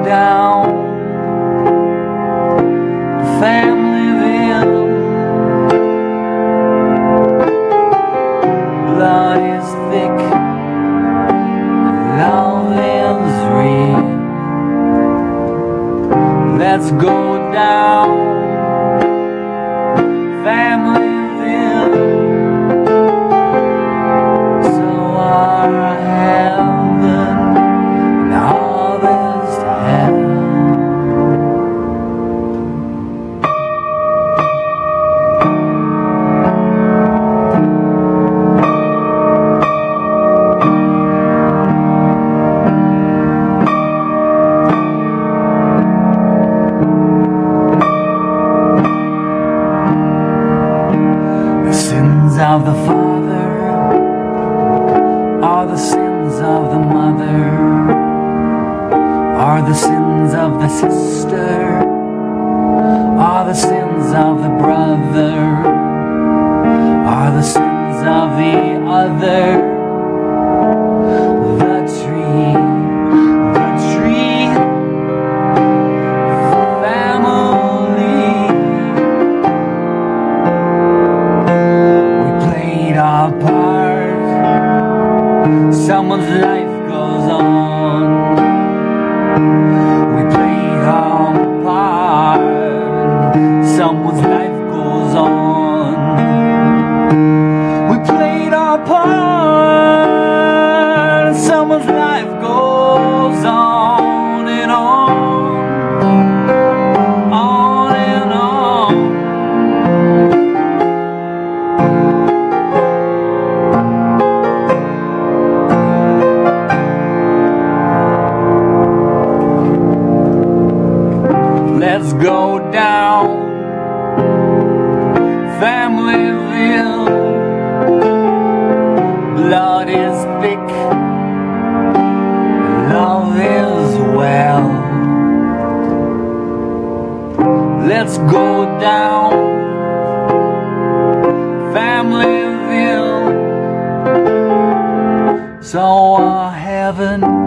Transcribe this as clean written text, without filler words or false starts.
down to Familyville. Blood is thick, love is real. Let's go down Familyville. So our heaven and harvest hell. The sins of the father are the sins of the mother, are the sins of the sister, are the sins of the brother, are the sins of the other. The tree, family. We played our part. Someone's life goes on. We played our part. Someone's life goes on. We played our part. Someone's life goes on and on, on and on. Let's go down Familyville. Blood is thick, love is well. Let's go down Familyville. So our heaven